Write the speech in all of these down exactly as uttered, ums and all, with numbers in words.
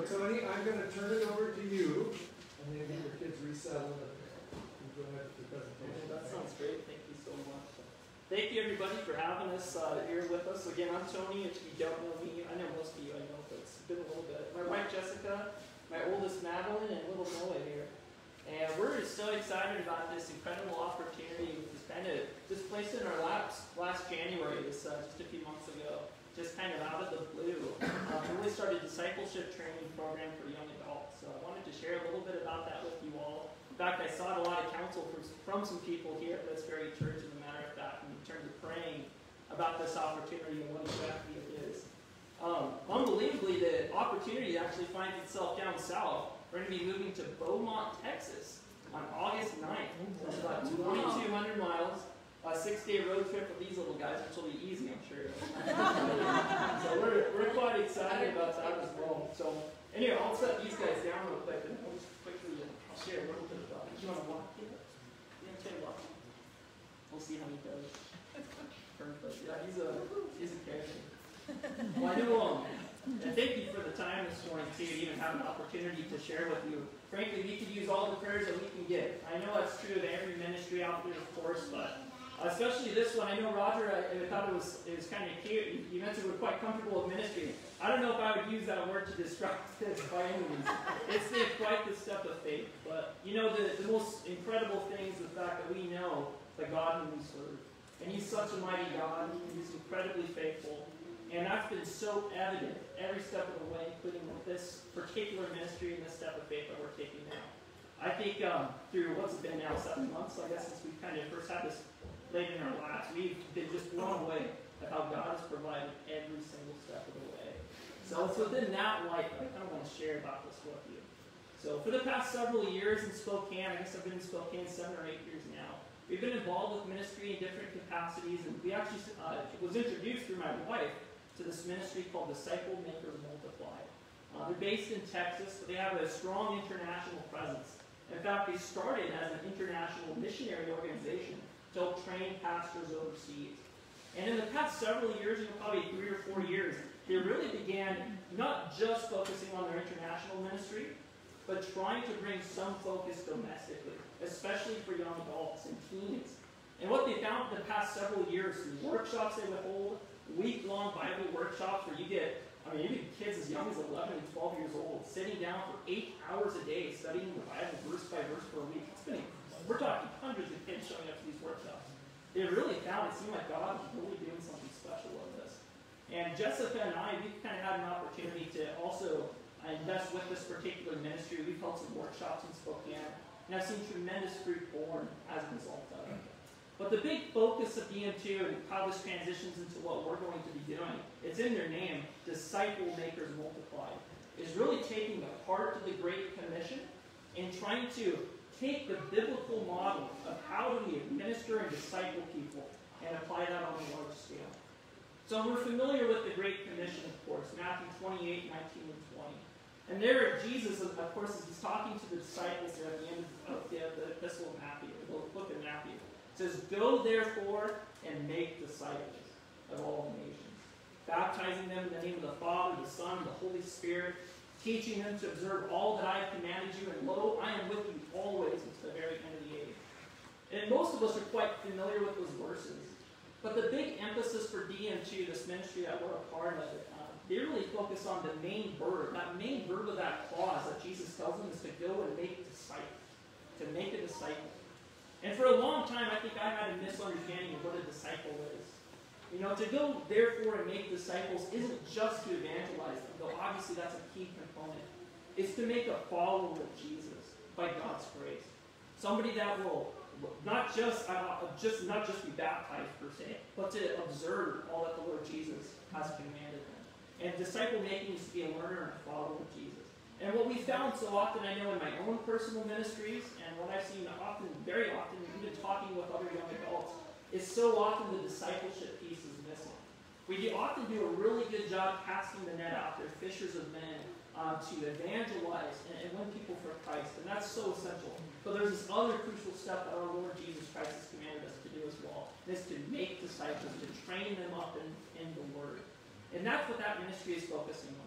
Tony, I'm going to turn it over to you, and then get your kids resettled and go ahead with the presentation. That sounds great. Thank you so much. Thank you, everybody, for having us uh, here with us. Again, I'm Tony. If you don't know me, I know most of you, I know, but it's been a little bit. My wife, Jessica, my oldest, Madeline, and little Noah here. And we're so excited about this incredible opportunity that's kind of just placed in our laps last January, this, uh, just a few months ago, just kind of out of the blue. Um, we really started a discipleship training program for young adults. So I wanted to share a little bit about that with you all. In fact, I sought a lot of counsel from, from some people here at this very church, as a matter of fact, in terms of praying about this opportunity and what exactly it is. Um, unbelievably, the opportunity actually finds itself down south. We're going to be moving to Beaumont, Texas on August ninth. That's about twenty-two hundred miles. A six-day road trip with these little guys, which will be easy, I'm sure. So we're, we're quite excited about that as well. So anyway, I'll set these guys down real quick, and I'll just quickly I'll share a little bit about it. Do you want to walk here? Yeah, can walk. We'll see how he does. Perfect. Yeah, he's a he's a character. Well, I do. Um, and thank you for the time this morning too, to even have an opportunity to share with you. Frankly, we could use all the prayers that we can get. I know that's true of every ministry out there, of course, but especially this one. I know Roger, I, I thought it was it was kind of cute. You, you mentioned we're quite comfortable with ministry. I don't know if I would use that word to describe this by any means. It's been quite the step of faith. But you know, the, the most incredible thing is the fact that we know the God whom we serve. And He's such a mighty God. And He's incredibly faithful. And that's been so evident every step of the way, including with this particular ministry and this step of faith that we're taking now. I think um, through what's it been now, seven months, I guess, since we kind of first had this laid in our laps, we've been just blown away at how God has provided every single step of the way. So it's within that light that I kind of want to share about this with you. So for the past several years in Spokane, I guess I've been in Spokane seven or eight years now, we've been involved with ministry in different capacities, and we actually uh, was introduced through my wife to this ministry called Disciple Makers Multiply. Uh, they're based in Texas, but they have a strong international presence. In fact, they started as an international missionary organization to help train pastors overseas. And in the past several years, you know, probably three or four years, they really began not just focusing on their international ministry, but trying to bring some focus domestically, especially for young adults and teens. And what they found in the past several years, through workshops they would hold, week-long Bible workshops where you get, I mean, you get kids as young as eleven and twelve years old sitting down for eight hours a day studying the Bible verse by verse for a week. It's been, we're talking hundreds of kids showing up to these workshops. They really found it seemed like God was really doing something special with this. And Jessica and I, we've kind of had an opportunity to also invest with this particular ministry. We've held some workshops in Spokane, and I've seen tremendous fruit born as a result of it. But the big focus of D M two and how this transitions into what we're going to be doing, it's in their name, Disciple Makers Multiply, is really taking the heart of the Great Commission and trying to take the biblical model of how do we administer and disciple people and apply that on a large scale. So we're familiar with the Great Commission, of course, Matthew twenty-eight, nineteen, and twenty. And there Jesus, of course, is talking to the disciples there at the end of the, the Epistle of Matthew, the book of Matthew. It says, "Go therefore and make disciples of all the nations, baptizing them in the name of the Father, the Son, and the Holy Spirit, teaching them to observe all that I have commanded you, and lo, I am with you always unto the very end of the age." And most of us are quite familiar with those verses. But the big emphasis for D M two, this ministry that we're a part of, uh, they really focus on the main verb. That main verb of that clause that Jesus tells them is to go and make disciples, to make a disciple. And for a long time, I think I had a misunderstanding of what a disciple is. You know, to go, therefore, and make disciples isn't just to evangelize them, though obviously that's a key component. It's to make a follower of Jesus by God's grace. Somebody that will not just, uh, just, not just be baptized, per se, but to observe all that the Lord Jesus has commanded them. And disciple-making is to be a learner and a follower of Jesus. And what we found so often, I know in my own personal ministries, and what I've seen often, very often, even talking with other young adults, is so often the discipleship piece is missing. We do often do a really good job casting the net out there, fishers of men, um, to evangelize and, and win people for Christ. And that's so essential. But there's this other crucial step that our Lord Jesus Christ has commanded us to do as well. And it's to make disciples, to train them up in, in the Word. And that's what that ministry is focusing on.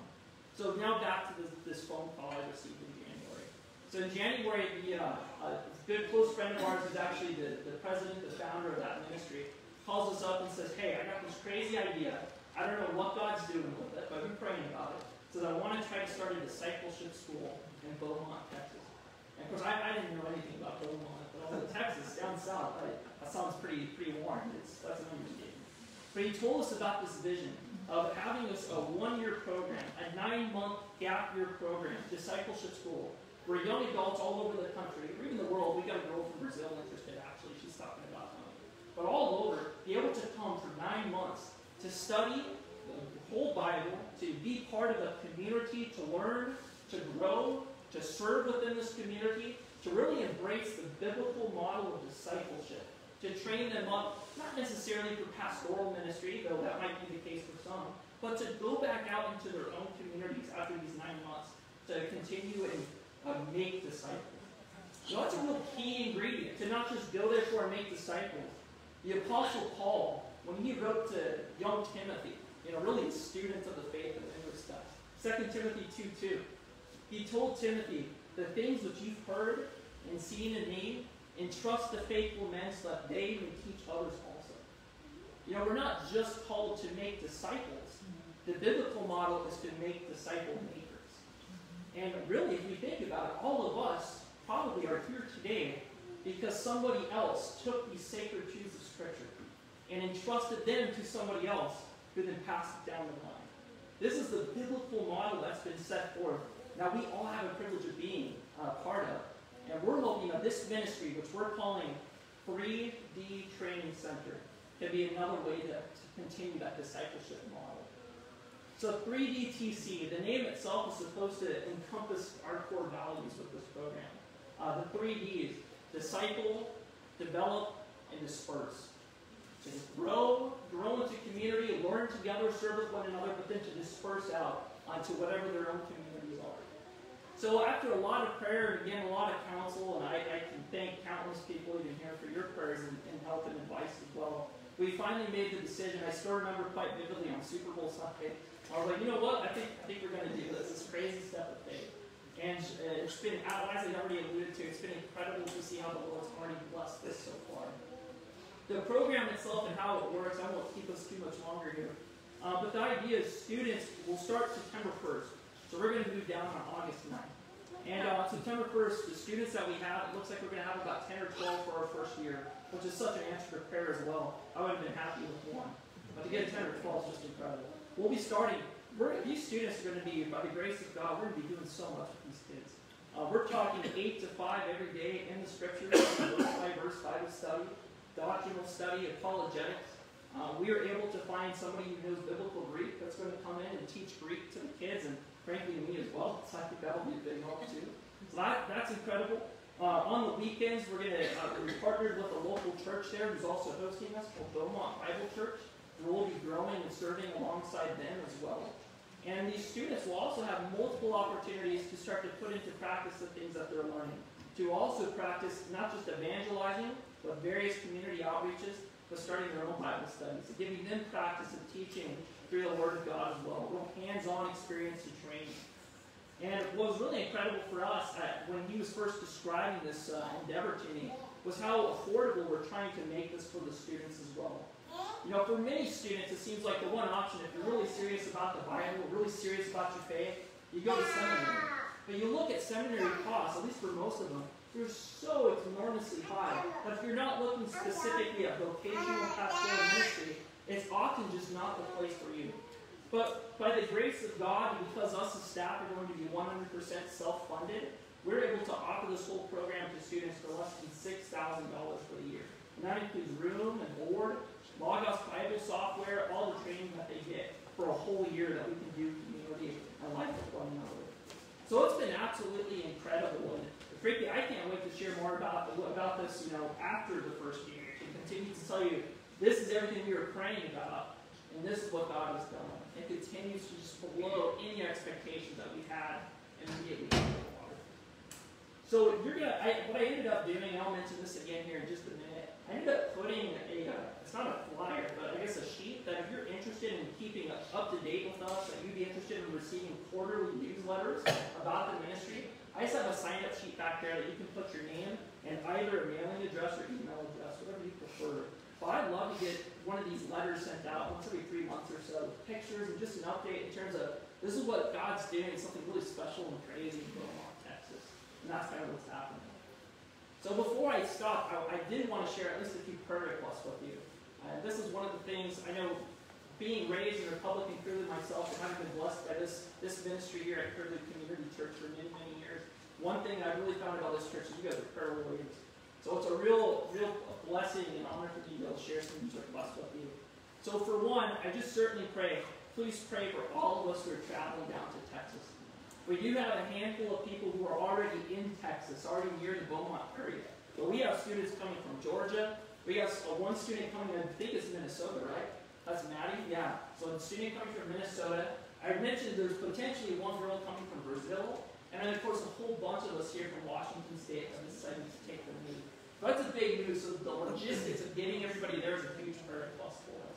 So now back to this, this phone call I received in January. So in January, the, uh, a good close friend of ours, who's actually the, the president, the founder of that ministry, calls us up and says, hey, I got this crazy idea. I don't know what God's doing with it, but I've been praying about it. So I want to try to start a discipleship school in Beaumont, Texas. And of course, I, I didn't know anything about Beaumont, but although Texas, down south, I, that sounds pretty pretty warm. It's, that's an understatement. But he told us about this vision of having us a one-year program, a nine-month gap year program, discipleship school, where young adults all over the country, or even the world, we got a girl from Brazil interested actually, she's talking about money, but all over, be able to come for nine months to study the whole Bible, to be part of a community, to learn, to grow, to serve within this community, to really embrace the biblical model of discipleship, to train them up, not necessarily for pastoral ministry, though that might be the case for some, but to go back out into their own communities after these nine months to continue and uh, make disciples. So that's a real key ingredient, to not just go there for and make disciples. The Apostle Paul, when he wrote to young Timothy, you know, really a student of the faith and inward stuff, Second Timothy two two, he told Timothy, the things which you've heard and seen in me, entrust to faithful men so that they may teach others also. You know, we're not just called to make disciples. The biblical model is to make disciple makers. And really, if we think about it, all of us probably are here today because somebody else took these sacred truths of Scripture and entrusted them to somebody else who then passed it down the line. This is the biblical model that's been set forth. Now, we all have a privilege of being uh, part of. And we're hoping that this ministry, which we're calling three D Training Center, can be another way to, to continue that discipleship model. So three D T C, the name itself is supposed to encompass our core values with this program. Uh, the three Ds, disciple, develop, and disperse. To grow, grow into community, learn together, serve with one another, but then to disperse out onto whatever their own communities are. So after a lot of prayer, and again, a lot of counsel, and I, I can thank countless people even here for your prayers and, and help and advice as well, we finally made the decision. I still remember quite vividly on Super Bowl Sunday. I was like, you know what? I think I think we're going to do this. This crazy step of faith. And uh, it's been, as I already alluded to, it's been incredible to see how the Lord's already blessed this so far. The program itself and how it works, I won't keep us too much longer here. Uh, but the idea is students will start September first. So we're going to move down on August ninth. And uh, September first, the students that we have, it looks like we're going to have about ten or twelve for our first year, which is such an answer to prayer as well. I would have been happy with one. But to get ten or twelve is just incredible. We'll be starting, we're, these students are going to be, by the grace of God, we're going to be doing so much with these kids. Uh, we're talking eight to five every day in the Scriptures, verse by verse Bible study, doctrinal study, apologetics. Uh, we are able to find somebody who knows biblical Greek that's going to come in and teach Greek to the kids, and frankly to me as well. So I think that'll be a big help too. So that, that's incredible. Uh, on the weekends, we're going to uh, we're partnered with a local church there who's also hosting us, called Beaumont Bible Church. We'll be growing and serving alongside them as well. And these students will also have multiple opportunities to start to put into practice the things that they're learning. To also practice not just evangelizing, but various community outreaches, but starting their own Bible studies, and giving them practice of teaching through the Word of God as well. A real hands-on experience to training. And what was really incredible for us at, when he was first describing this uh, endeavor to me was how affordable we're trying to make this for the students as well. You know, for many students, it seems like the one option, if you're really serious about the Bible, really serious about your faith, you go to seminary. But you look at seminary costs, at least for most of them, they're so enormously high that if you're not looking specifically at vocational pastoral ministry, it's often just not the place for you. But by the grace of God, and because us as staff are going to be one hundred percent self-funded, we're able to offer this whole program to students for less than six thousand dollars for the year. And that includes room and board, Logos Bible software, all the training that they get for a whole year that we can do community and life with one another. So it's been absolutely incredible. And frankly, I can't wait to share more about, about this, you know, after the first year. To continue to tell you, this is everything we were praying about, and this is what God has done. It continues to just blow any expectations that we had immediately after the water. So you're gonna, I, what I ended up doing, and I'll mention this again here in just a minute, I ended up putting a, uh, it's not a flyer, but I guess a sheet that if you're interested in keeping up up to date with us, that you'd be interested in receiving quarterly newsletters about the ministry, I just have a sign-up sheet back there that you can put your name and either a mailing address or email address, whatever you prefer. But I'd love to get one of these letters sent out once every three months or so with pictures and just an update in terms of this is what God's doing, something really special and crazy in Beaumont, Texas. And that's kind of what's happening. So before I stop, I, I did want to share at least a few prayer requests with you. Uh, this is one of the things I know, being raised in a Republican, clearly myself, and having been blessed by this, this ministry here at Curlew Community Church for many, many years. One thing I've really found about this church is you guys are prayer warriors. So it's a real, real blessing and honor for me to be able to share some of these requests with you. So for one, I just certainly pray, please pray for all of us who are traveling down to Texas. We do have a handful of people who are already in Texas, already near the Beaumont area. But we have students coming from Georgia. We have one student coming, I think it's Minnesota, right? That's Maddie? Yeah. So a student coming from Minnesota. I mentioned there's potentially one girl coming from Brazil. And then, of course, a whole bunch of us here from Washington State have decided to take the lead. But that's a big move, so the logistics of getting everybody there is a huge prayer plus for us.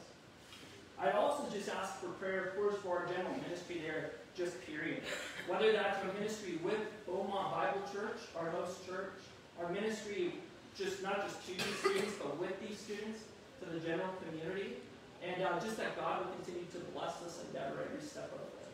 I'd also just ask for prayer, of course, for our general ministry there, just period. Whether that's our ministry with Beaumont Bible Church, our host church, our ministry just not just to these students, but with these students, to the general community, and uh, just that God will continue to bless this endeavor every step of the way.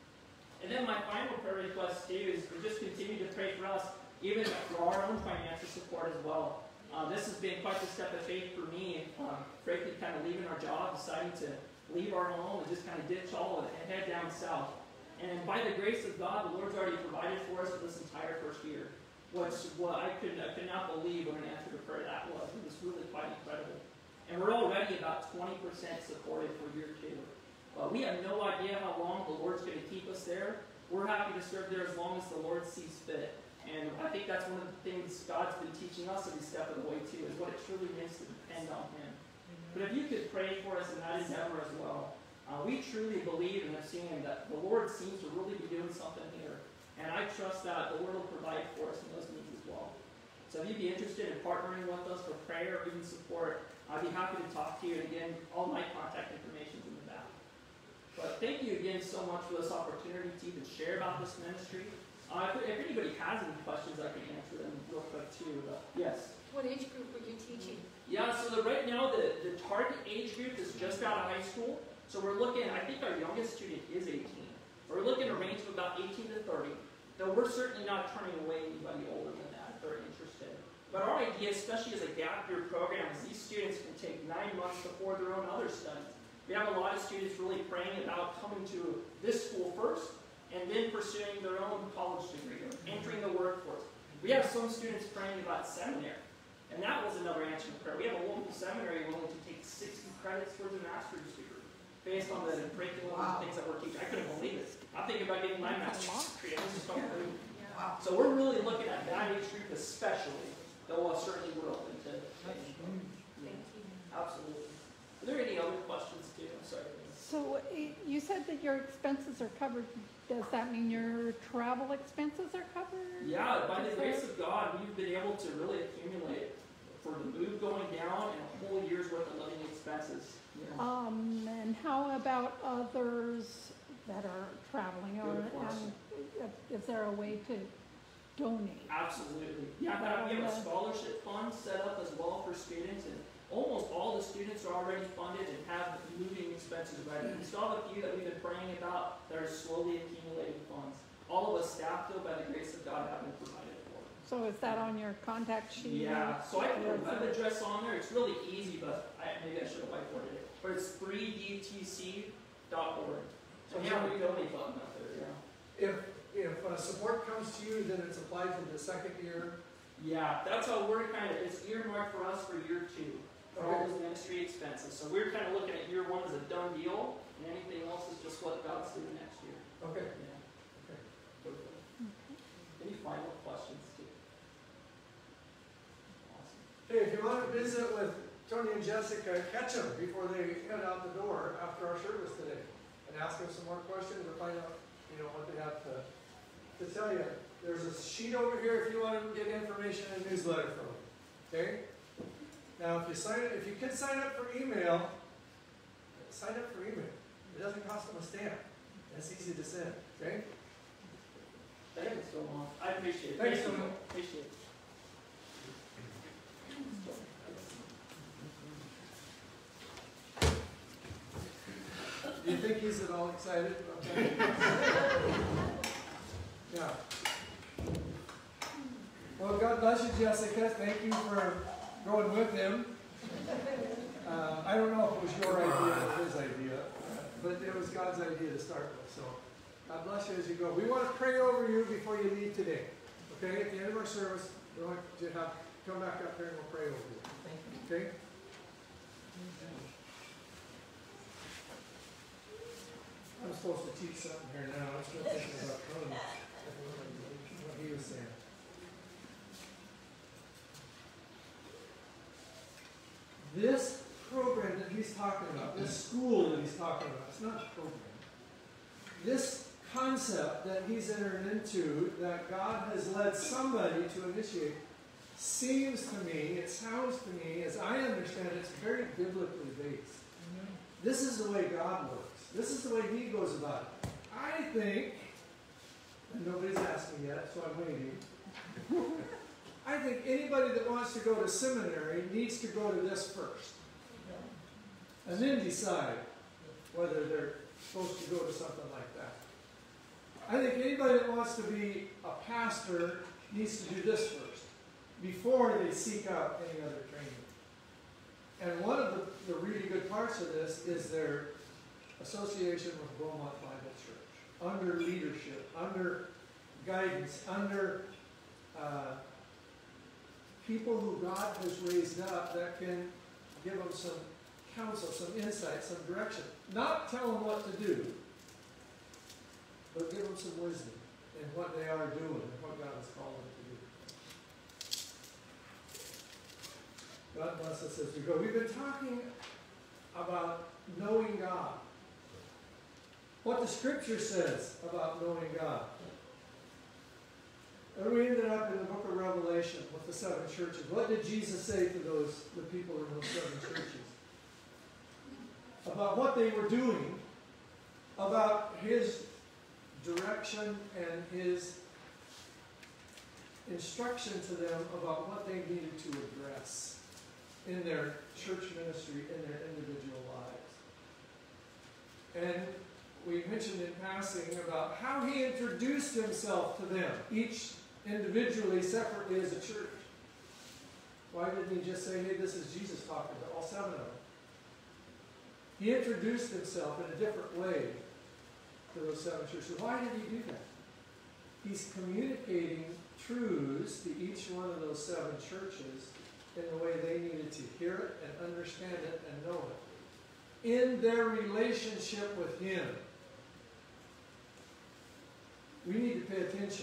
And then my final prayer request too is to just continue to pray for us, even for our own financial support as well. Uh, this has been quite a step of faith for me, um, frankly, kind of leaving our job, deciding to leave our home and just kind of ditch all of it and head down south. And by the grace of God, the Lord's already provided for us for this entire first year. What's what I could I could not believe what an answer to prayer that was. It was really quite incredible. And we're already about twenty percent supported for year two. Uh, we have no idea how long the Lord's going to keep us there. We're happy to serve there as long as the Lord sees fit. And I think that's one of the things God's been teaching us every step of the way too, is what it truly means to depend on Him. But if you could pray for us in that endeavor as well, uh, we truly believe and have seen that the Lord seems to really be doing something here. And I trust that the Lord will provide for us in those needs as well. So if you'd be interested in partnering with us for prayer or even support, I'd be happy to talk to you. And again, all my contact information is in the back. But thank you again so much for this opportunity to even share about this ministry. Uh, if, if anybody has any questions, I can answer them real quick too. But yes? What age group are you teaching? Yeah, so the, right now the, the target age group is just out of high school. So we're looking, I think our youngest student is eighteen. We're looking at a range of about eighteen to thirty. Though we're certainly not turning away anybody older than that if they're interested. But our idea, especially as a gap year program, is these students can take nine months before their own other studies. We have a lot of students really praying about coming to this school first and then pursuing their own college degree or entering the workforce. We have some students praying about seminary, and that was another answer to prayer. We have a local seminary willing to take sixty credits for the master's degree based on the curriculum wow. and things that we're teaching. I couldn't believe it. I'm thinking about getting my master's degree. I was just going through. Wow. So we're really looking at that age group especially, though uh, certainly we're open to change. Yeah. Absolutely. Are there any other questions too? I'm sorry. So you said that your expenses are covered. Does that mean your travel expenses are covered? Yeah, by the grace of God, we've been able to really accumulate for the move going down and a whole year's worth of living expenses. Yeah. Um, and how about others that are traveling? Or um, is there a way to donate? Absolutely. Yeah, we have a scholarship fund set up as well for students, and almost all the students are already funded and have moving expenses ready. We still have a few that we've been praying about that are slowly accumulating funds. All of us staff, though, by the grace of God, have been provided for. So is that on your contact sheet? Yeah, so I put a web address on there. It's really easy, but I, maybe I should have whiteboarded it. But it's three D T C dot org. So yeah, we donate button out there, yeah. If, if uh, support comes to you, then it's applied to the second year? Yeah, that's how we're kind of, it's earmarked for us for year two. For all those ministry expenses. So we're kind of looking at year one as a done deal, and anything else is just what God's doing next year. Okay. Yeah. Okay. Okay. Any final questions, too? Awesome. Hey, if you want to visit with Tony and Jessica, catch them before they head out the door after our service today, and ask them some more questions or find out, you know, what they have to, to tell you. There's a sheet over here if you want to get information in a newsletter from them. Okay? Now, if you sign, if you can sign up for email, sign up for email. It doesn't cost them a stamp. It's easy to send, okay? Thank you so much. I appreciate it. Thanks Thank so you. much. Appreciate it. Do you think he's at all excited about that? Yeah. Well, God bless you, Jessica. Thank you for going with him. Uh, I don't know if it was your idea or his idea, but it was God's idea to start with. So God bless you as you go. We want to pray over you before you leave today. Okay? At the end of our service, we want you to have come back up here and we'll pray over you. Okay? I'm supposed to teach something here now. I'm still thinking about Tony, what he was saying. This program that he's talking about, this school that he's talking about, it's not a program. This concept that he's entered into, that God has led somebody to initiate, seems to me, it sounds to me, as I understand it, it's very biblically based. This is the way God works. This is the way he goes about it. I think, and nobody's asked me yet, so I'm waiting. I think anybody that wants to go to seminary needs to go to this first. And then decide whether they're supposed to go to something like that. I think anybody that wants to be a pastor needs to do this first, before they seek out any other training. And one of the, the really good parts of this is their association with Beaumont Bible Church, under leadership, under guidance, under uh, people who God has raised up that can give them some counsel, some insight, some direction. Not tell them what to do, but give them some wisdom in what they are doing and what God has called them to do. God bless us as we go. We've been talking about knowing God. What the Scripture says about knowing God. And we ended up in the book of Revelation with the seven churches. What did Jesus say to those the people in those seven churches? About what they were doing, about his direction and his instruction to them about what they needed to address in their church ministry, in their individual lives. And we mentioned in passing about how he introduced himself to them, each individually, separately as a church. Why didn't he just say, hey, this is Jesus talking to all seven of them? He introduced himself in a different way to those seven churches. Why did he do that? He's communicating truths to each one of those seven churches in the way they needed to hear it and understand it and know it. In their relationship with him. We need to pay attention.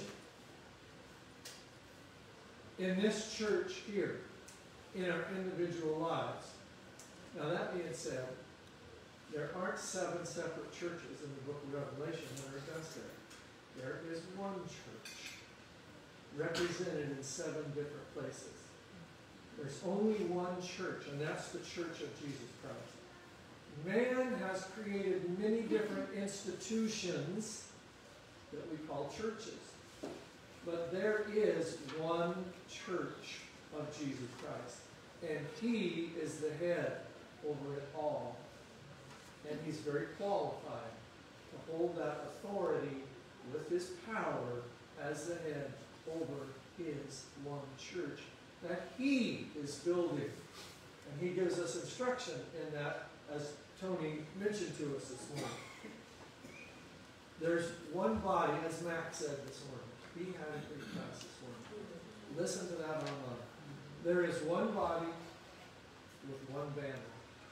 In this church here, in our individual lives. Now that being said, there aren't seven separate churches in the book of Revelation that are addressed there. There is one church represented in seven different places. There's only one church, and that's the church of Jesus Christ. Man has created many different institutions that we call churches. But there is one church of Jesus Christ. And he is the head over it all. And he's very qualified to hold that authority with his power as the head over his one church that he is building. And he gives us instruction in that, as Tony mentioned to us this morning. There's one body, as Max said this morning. He had a great class this morning. Listen to that online. There is one body with one banner.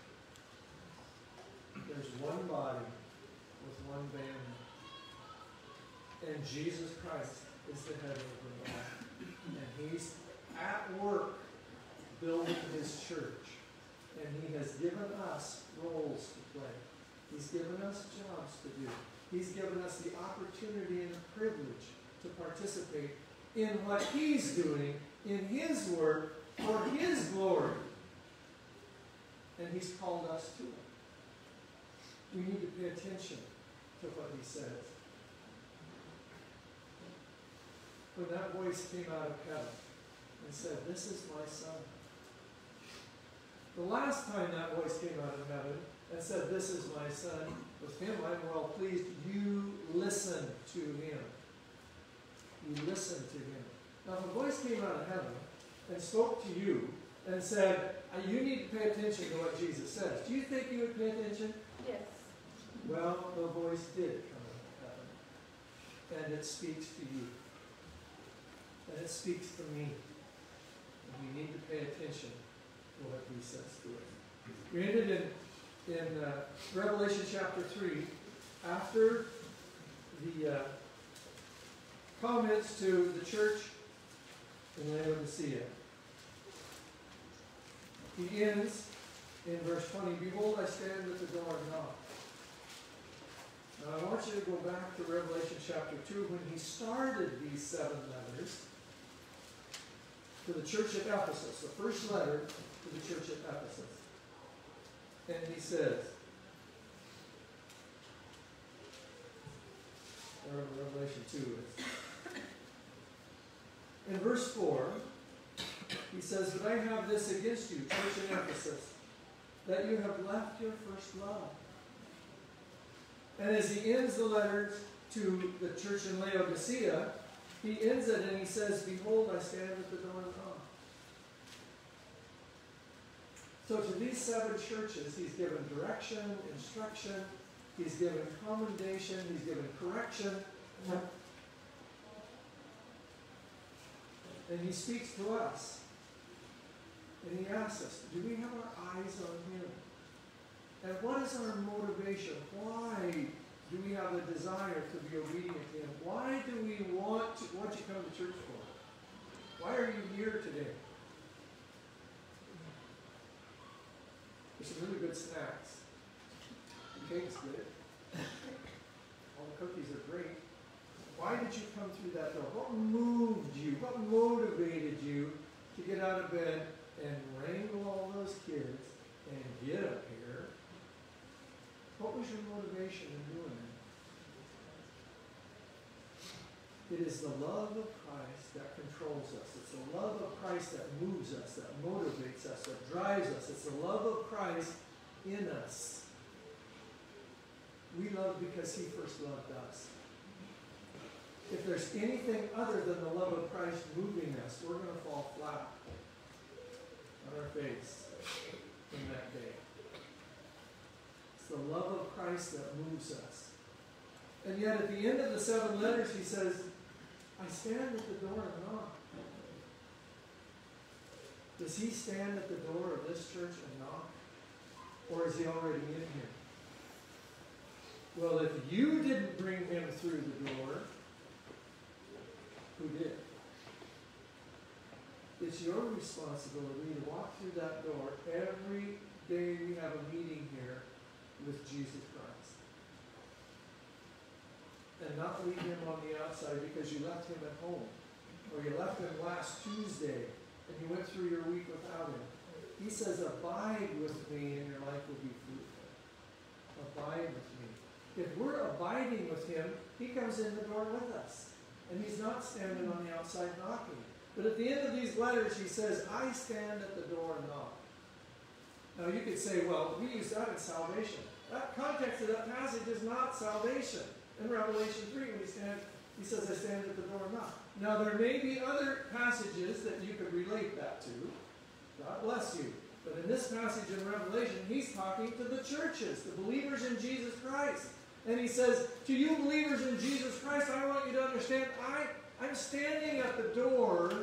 There's one body with one banner. And Jesus Christ is the head of the body. And he's at work building his church. And he has given us roles to play. He's given us jobs to do. He's given us the opportunity and the privilege to participate in what he's doing in his work for his glory. And he's called us to it. We need to pay attention to what he says. When that voice came out of heaven and said, "This is my son." The last time that voice came out of heaven and said, "This is my son," with him I'm well pleased. You listen to him. You listen to him. Now, if a voice came out of heaven and spoke to you and said, "You need to pay attention to what Jesus says," do you think you would pay attention? Yes. Well, the voice did come out of heaven, and it speaks to you, and it speaks to me, and we need to pay attention to what he says to us. We ended in, in uh, Revelation chapter three, after the uh, comments to the church in Laodicea. He ends in verse twenty, "Behold, I stand at the door and knock." Now I want you to go back to Revelation chapter two, when he started these seven letters to the church at Ephesus, the first letter to the church at Ephesus. And he says, or Revelation two is, in verse four, he says, "But I have this against you, church in Ephesus, that you have left your first love." And as he ends the letter to the church in Laodicea, he ends it and he says, "Behold, I stand at the door and knock." So to these seven churches, he's given direction, instruction, he's given commendation, he's given correction. And he speaks to us. And he asks us, do we have our eyes on him? And what is our motivation? Why do we have a desire to be obedient to him? Why do we want to, what you come to church for? Why are you here today? There's some really good snacks. The cake's good. All the cookies are great. Why did you come through that door? What moved you? What motivated you to get out of bed and wrangle all those kids and get up here? What was your motivation in doing that? It is the love of Christ that controls us. It's the love of Christ that moves us, that motivates us, that drives us. It's the love of Christ in us. We love because he first loved us. If there's anything other than the love of Christ moving us, we're going to fall flat on our face in that day. It's the love of Christ that moves us. And yet at the end of the seven letters, he says, "I stand at the door and knock." Does he stand at the door of this church and knock? Or is he already in here? Well, if you didn't bring him through the door, who did? It's your responsibility to walk through that door every day we have a meeting here with Jesus Christ. And not leave him on the outside because you left him at home. Or you left him last Tuesday and you went through your week without him. He says, "Abide with me and your life will be fruitful." Abide with me. If we're abiding with him, he comes in the door with us. And he's not standing on the outside knocking. But at the end of these letters, he says, "I stand at the door and knock." Now you could say, well, we use that in salvation. That context of that passage is not salvation. In Revelation three, when he, stand, he says, "I stand at the door and knock." Now there may be other passages that you could relate that to. God bless you. But in this passage in Revelation, he's talking to the churches, the believers in Jesus Christ. And he says, to you believers in Jesus Christ, I want you to understand, I, I'm standing at the door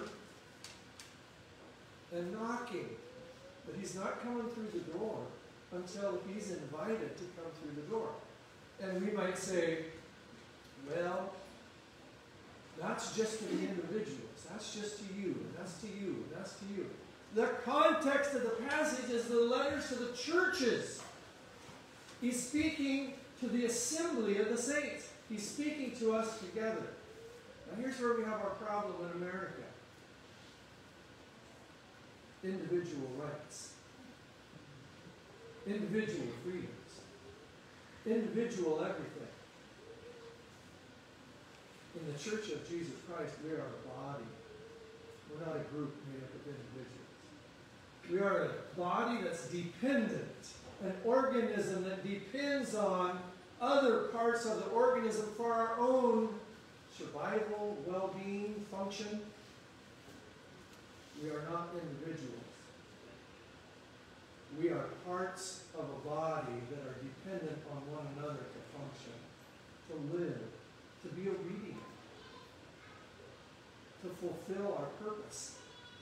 and knocking. But he's not coming through the door until he's invited to come through the door. And we might say, well, that's just to the individuals. That's just to you, and that's to you, and that's to you. The context of the passage is the letters to the churches. He's speaking to the assembly of the saints. He's speaking to us together. Now here's where we have our problem in America. Individual rights. Individual freedoms. individual everything. In the Church of Jesus Christ, we are a body. We're not a group made up of individuals. We are a body that's dependent, an organism that depends on other parts of the organism for our own survival, well-being, function. We are not individuals. We are parts of a body that are dependent on one another to function, to live, to be obedient, to fulfill our purpose.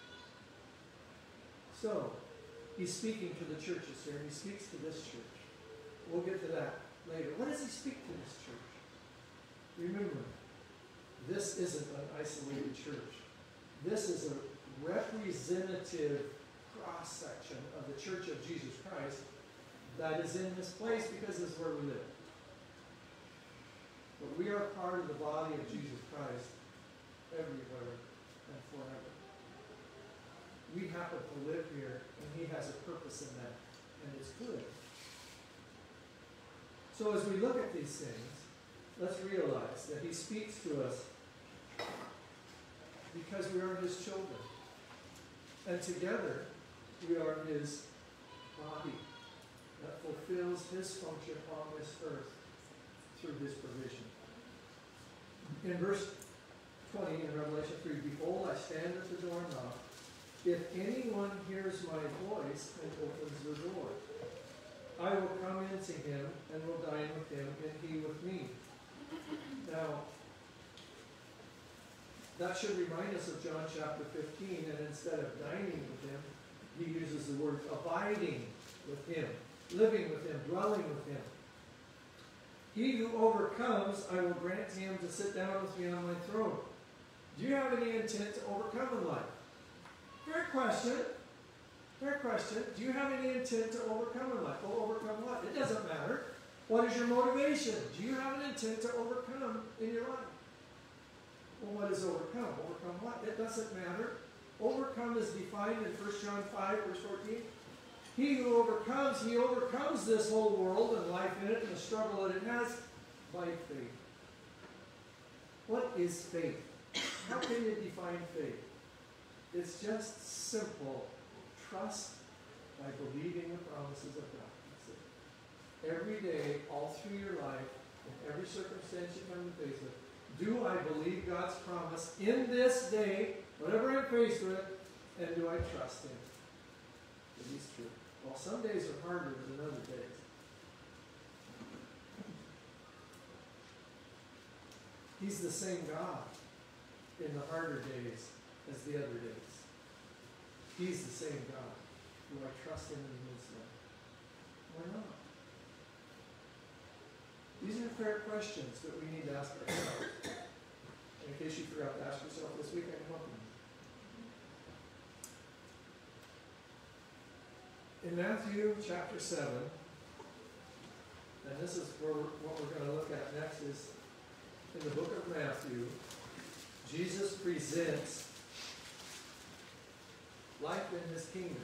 So, he's speaking to the churches here, and he speaks to this church. We'll get to that later. What does he speak to this church? Remember, this isn't an isolated church. This is a representative cross-section of the Church of Jesus Christ that is in this place because this is where we live. But we are part of the body of Jesus Christ everywhere and forever. We happen to live here, and he has a purpose in that, and it's good. So as we look at these things, let's realize that he speaks to us because we are his children. And together, we are his body that fulfills his function on this earth through his provision. In verse twenty in Revelation three, behold, I stand at the door and knock. If anyone hears my voice and opens the door, I will come into him and will dine with him, and he with me. Now, that should remind us of John chapter fifteen, and instead of dining with him, he uses the word abiding with him, living with him, dwelling with him. He who overcomes, I will grant to him to sit down with me on my throne. Do you have any intent to overcome in life? Fair question. Fair question. Do you have any intent to overcome in life? Well, overcome what? It doesn't matter. What is your motivation? Do you have an intent to overcome in your life? Well, what is overcome? Overcome what? It doesn't matter. Overcome is defined in First John five, verse fourteen. He who overcomes, he overcomes this whole world and life in it and the struggle that it has by faith. What is faith? How can you define faith? It's just simple trust by believing the promises of God. That's it. Every day, all through your life, in every circumstance you come to face with, do I believe God's promise in this day, whatever I'm faced with, and do I trust him that he's true? Well, some days are harder than other days. He's the same God in the harder days as the other days. He's the same God. Do I trust him in the midst of it? Why not? These are fair questions that we need to ask ourselves. In case you forgot to ask yourself this week, I can help you. In Matthew chapter seven, and this is where we're, what we're going to look at next, is in the book of Matthew, Jesus presents life in his kingdom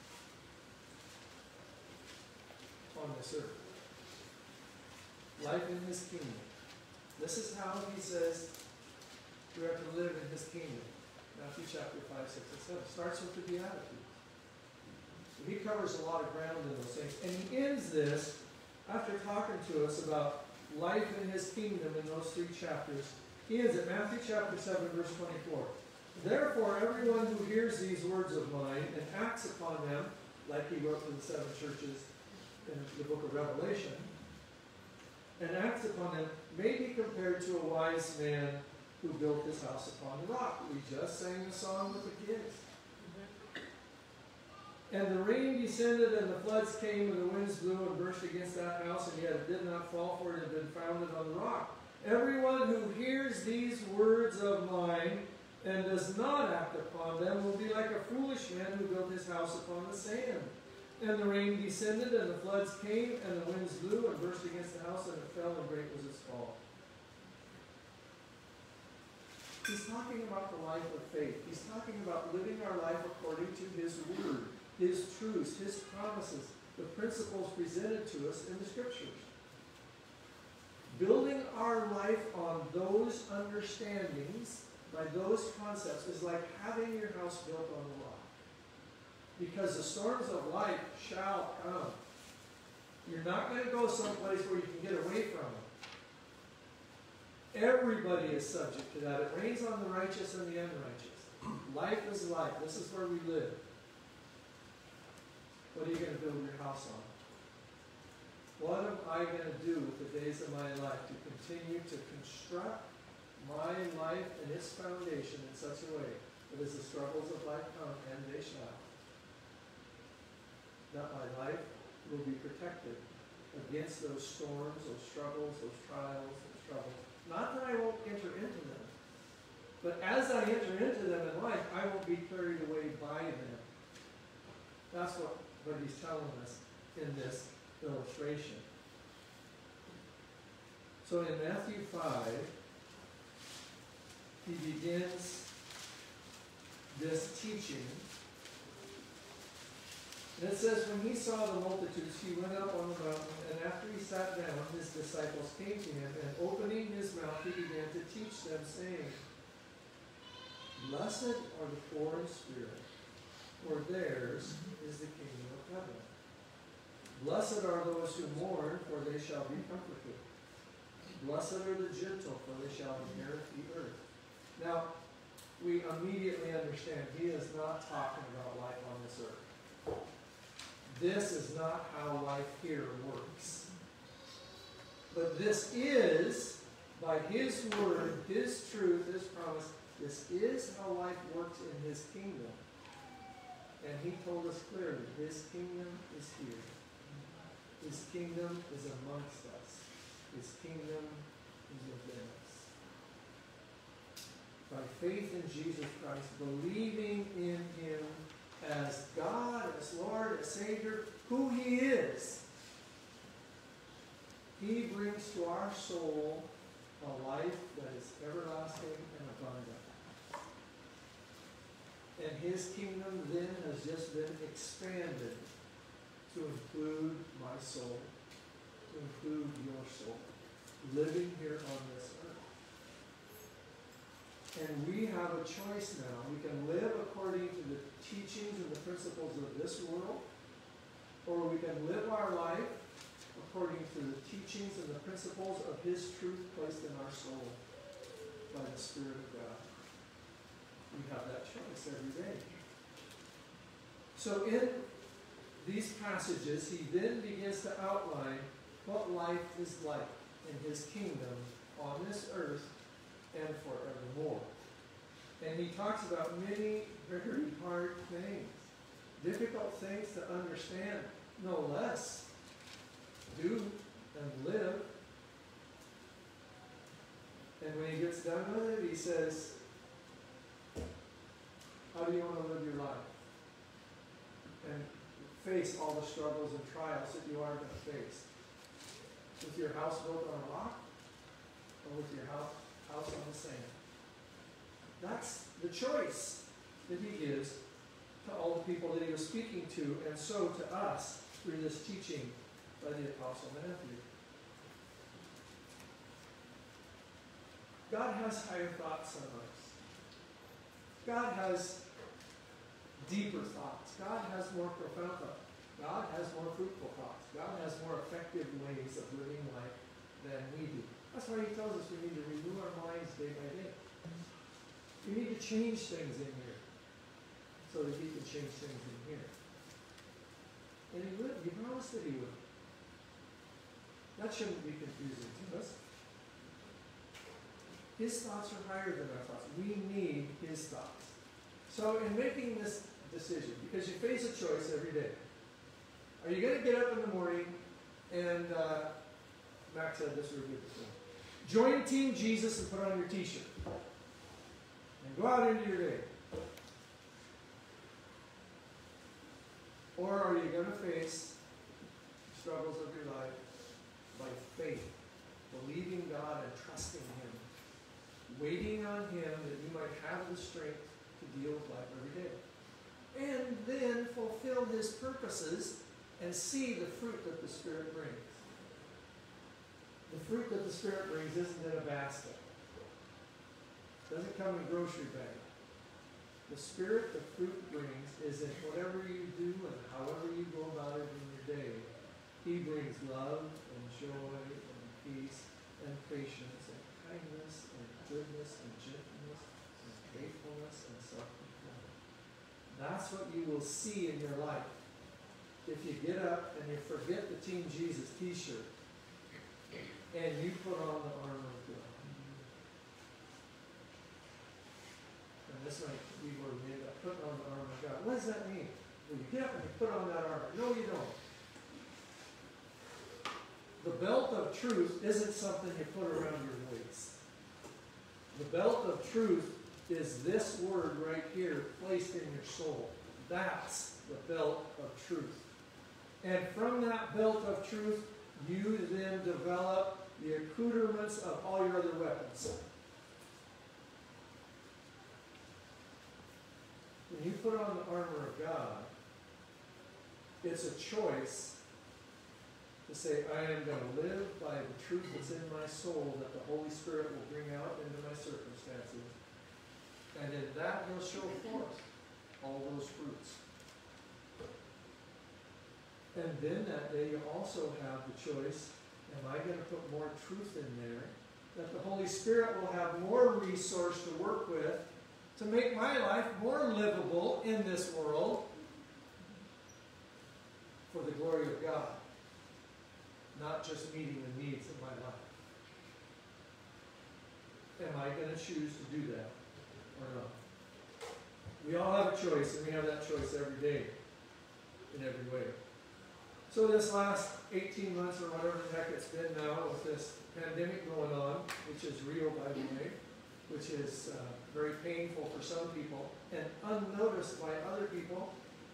on this earth. Life in his kingdom. This is how he says we are to live in his kingdom. Matthew chapter five, six, and seven. Starts with the Beatitudes. He covers a lot of ground in those things. And he ends this after talking to us about life in his kingdom in those three chapters. He ends at Matthew chapter seven, verse twenty-four. Therefore, everyone who hears these words of mine and acts upon them, like he wrote to the seven churches in the book of Revelation, and acts upon them, may be compared to a wise man who built his house upon the rock. We just sang the song with the kids. And the rain descended, and the floods came, and the winds blew and burst against that house, and yet it did not fall, for it had been founded on the rock. Everyone who hears these words of mine and does not act upon them will be like a foolish man who built his house upon the sand. And the rain descended, and the floods came, and the winds blew and burst against the house, and it fell, and great was its fall. He's talking about the life of faith. He's talking about living our life according to his word, his truths, his promises, the principles presented to us in the scriptures. Building our life on those understandings, by those concepts, is like having your house built on the rock. Because the storms of life shall come. You're not going to go someplace where you can get away from them. Everybody is subject to that. It rains on the righteous and the unrighteous. Life is life. This is where we live. What are you going to build your house on? What am I going to do with the days of my life to continue to construct my life and its foundation in such a way that as the struggles of life come, and they shall, that my life will be protected against those storms, those struggles, those trials, those troubles. Not that I won't enter into them, but as I enter into them in life, I won't be carried away by them. That's what, what he's telling us in this illustration. So in Matthew five, he begins this teaching. And it says, when he saw the multitudes, he went up on the mountain, and after he sat down, his disciples came to him, and opening his mouth, he began to teach them, saying, Blessed are the poor in spirit, for theirs is the kingdom of heaven. Blessed are those who mourn, for they shall be comforted. Blessed are the gentle, for they shall inherit the earth. Now, we immediately understand he is not talking about life on this earth. This is not how life here works. But this is, by his word, his truth, his promise, this is how life works in his kingdom. And he told us clearly, his kingdom is here. His kingdom is amongst us. His kingdom is within us. By faith in Jesus Christ, believing in him as God, as Lord, as Savior, who he is, he brings to our soul a life that is everlasting and abundant. And his kingdom then has just been expanded to include my soul, to include your soul, living here on this earth. And we have a choice now. We can live according to the teachings and the principles of this world, or we can live our life according to the teachings and the principles of his truth placed in our soul by the Spirit of God. We have that choice every day. So in these passages, he then begins to outline what life is like in his kingdom on this earth and forevermore. And he talks about many very hard things, difficult things to understand, no less. Do and live. And when he gets done with it, he says, how do you want to live your life? And face all the struggles and trials that you are going to face. With your house built on a rock, or with your house, house on the sand? That's the choice that he gives to all the people that he was speaking to, and so to us through this teaching by the Apostle Matthew. God has higher thoughts on us. God has deeper thoughts. God has more profound thoughts. God has more fruitful thoughts. God has more effective ways of living life than we do. That's why he tells us we need to renew our minds day by day. We need to change things in here so that he can change things in here. And he would. He promised that he would. That shouldn't be confusing to us. His thoughts are higher than our thoughts. We need his thoughts. So in making this decision, because you face a choice every day. Are you going to get up in the morning and, uh, Max said this really good this morning, join Team Jesus and put on your t-shirt and go out into your day? Or are you going to face the struggles of your life by faith, believing God and trusting him, waiting on him that you might have the strength to deal with life every day, and then fulfill his purposes and see the fruit that the Spirit brings? The fruit that the Spirit brings isn't in a basket. It doesn't come in a grocery bag. The Spirit the fruit brings is in whatever you do and however you go about it in your day. He brings love and joy and peace and patience and kindness and goodness and gentleness and faithfulness and self-control. That's what you will see in your life. If you get up and you forget the Team Jesus t-shirt and you put on the armor of God. And this might be where we end up putting on the armor of God. What does that mean? Well, you get up and you put on that armor. No, you don't. The belt of truth isn't something you put around your waist. The belt of truth is this word right here placed in your soul. That's the belt of truth. And from that belt of truth, you then develop the accoutrements of all your other weapons. When you put on the armor of God, it's a choice to say, I am going to live by the truth that's in my soul that the Holy Spirit will bring out into my circumstances. And in that he'll show forth all those fruits. And then that day you also have the choice, am I going to put more truth in there, that the Holy Spirit will have more resource to work with to make my life more livable in this world for the glory of God, not just meeting the needs of my life. Am I going to choose to do that or not? We all have a choice, and we have that choice every day in every way. So this last eighteen months or whatever the heck it's been now with this pandemic going on, which is real by the way, which is uh, very painful for some people and unnoticed by other people,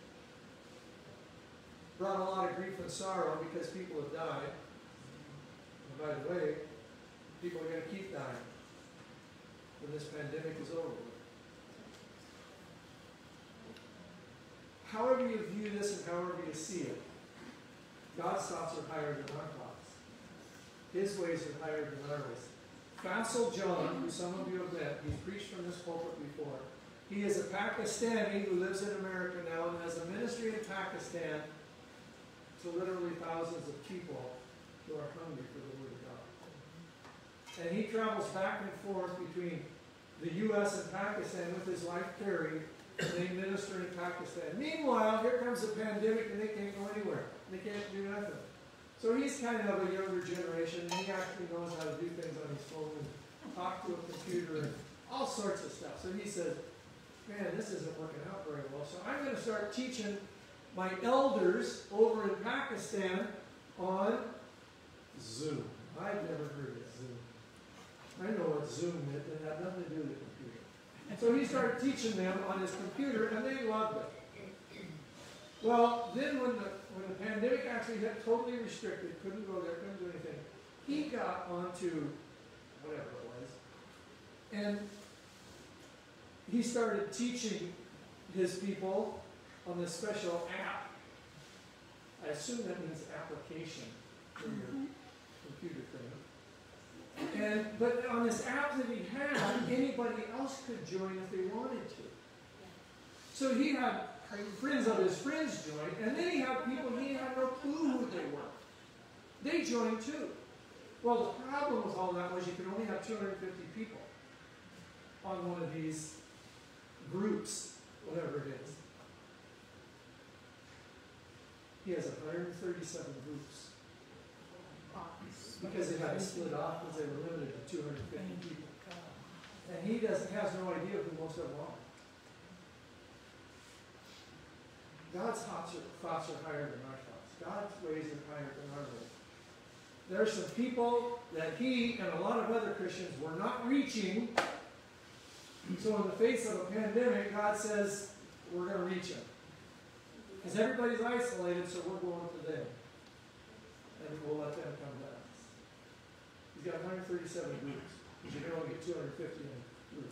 brought a lot of grief and sorrow because people have died. And by the way, people are going to keep dying when this pandemic is over with. However you view this and however you see it, God's thoughts are higher than our thoughts. His ways are higher than our ways. Faisal John, who some of you have met, he's preached from this pulpit before. He is a Pakistani who lives in America now and has a ministry in Pakistan to literally thousands of people who are hungry for the Word of God. And he travels back and forth between the U S and Pakistan with his wife Carrie, and they minister in Pakistan. Meanwhile, here comes a pandemic and they can't go anywhere. They can't do nothing. So he's kind of a younger generation, and he actually knows how to do things on his phone and talk to a computer and all sorts of stuff. So he says, man, this isn't working out very well. So I'm going to start teaching my elders over in Pakistan on Zoom. I've never heard of Zoom. I know what Zoom meant. It had nothing to do with the computer. So he started teaching them on his computer, and they loved it. Well, then when the when the pandemic actually got totally restricted, couldn't go there, couldn't do anything, he got onto whatever it was, and he started teaching his people on this special app. I assume that means application for your computer thing. And but on this app that he had, anybody else could join if they wanted to. So he had friends of his friends joined, and then he had people he had no clue who they were. They joined too. Well, the problem with all that was you could only have two hundred fifty people on one of these groups, whatever it is. He has one hundred thirty-seven groups. Because they had to split off because they were limited to two hundred fifty people. And he doesn't has no idea who most of them are. God's thoughts are, thoughts are higher than our thoughts. God's ways are higher than our ways. There are some people that he and a lot of other Christians were not reaching. So in the face of a pandemic, God says, we're going to reach them. Because everybody's isolated, so we're going to them. And we'll let them come to us. He's got one hundred thirty-seven groups. You can only get two hundred fifty in a group.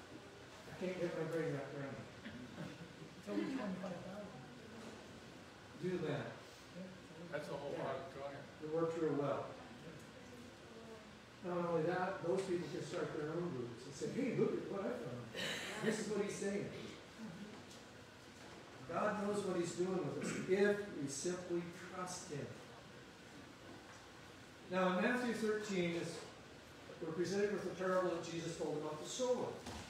I can't get my brain wrapped around it. do that. That's a whole lot of drawing. It worked real well. Not only that, those people can start their own groups and say, hey, look at what I found. This is what he's saying. God knows what he's doing with us if we simply trust him. Now in Matthew thirteen, is we're presented with the parable that Jesus told about the sower.